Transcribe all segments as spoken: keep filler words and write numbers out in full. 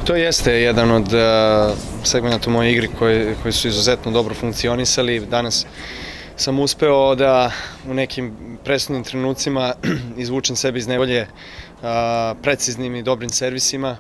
To jeste jedan od segmenta u mojoj igri koji su izuzetno dobro funkcionisali. Danas sam uspeo da u nekim presudnim trenucima izvučem sebe iz nevolje preciznim i dobrim servisima.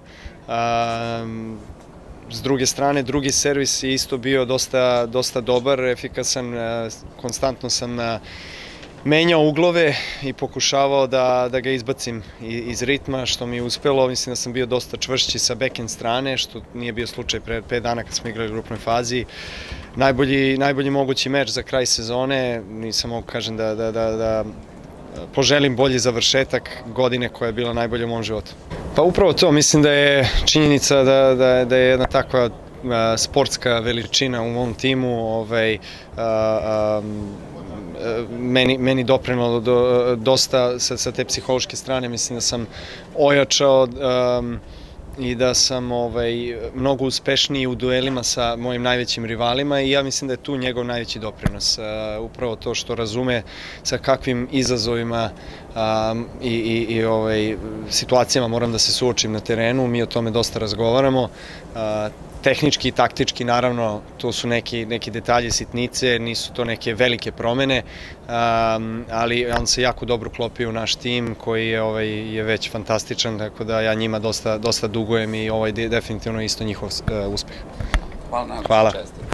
S druge strane, drugi servis je isto bio dosta dobar, efikasan, konstantno sam menjao uglove i pokušavao da ga izbacim iz ritma, što mi je uspelo. Mislim da sam bio dosta čvršći sa backhand strane, što nije bio slučaj pre pet dana kad smo igrali u grupnoj fazi. Najbolji mogući meč za kraj sezone, nisam mogu kažem da poželim bolji završetak godine koja je bila najbolja u mom životu. Pa upravo to, mislim da je činjenica da je jedna takva sportska veličina u mom timu meni doprinelo dosta sa te psihološke strane. Mislim da sam ojačao i da sam mnogo uspešniji u duelima sa mojim najvećim rivalima i ja mislim da je tu njegov najveći doprinos. Upravo to što razume sa kakvim izazovima i situacijama moram da se suočim na terenu, mi o tome dosta razgovaramo. Tehnički i taktički, naravno, to su neki detalji, sitnice, nisu to neke velike promene, ali on se jako dobro klopio u naš tim koji je već fantastičan, tako da ja njima dosta dugujem i ovo je definitivno isto njihov uspeh. Hvala. Hvala.